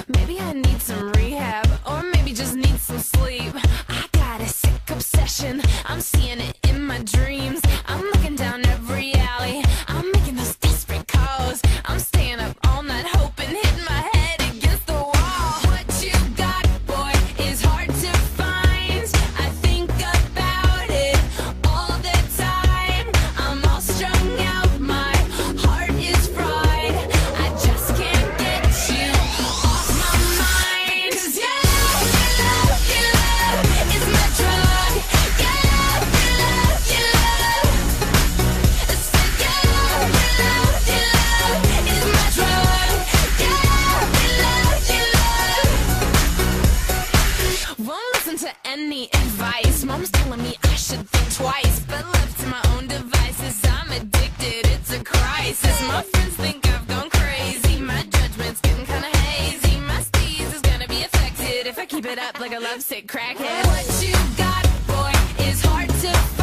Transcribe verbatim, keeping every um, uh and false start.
Maybe I need some rehab, or maybe just need some sleep. I got a sick obsession, I'm seeing it in my dreams. I'm looking down every alley, I'm making those desperate calls. I'm staying up all night hoping, hitting my head against the wall. What you got, boy, is hard to find. I think about it all the time. I'm all strung out, my heart is fried. I just can't get you off my mind. 'Cause your love, your love, your love is my drug. Your love, your love, your love. I said your love, your love, your love is my drug. Your love, your love, your love. Won't listen to any advice. Mom's telling me I should think twice, but left to my own devices, I'm addicted. It's a crisis. My friends think I've gone crazy. My judgment's getting kinda hazy. My steez is gonna be affected if I keep it up like a lovesick crackhead. What you got, boy, is hard to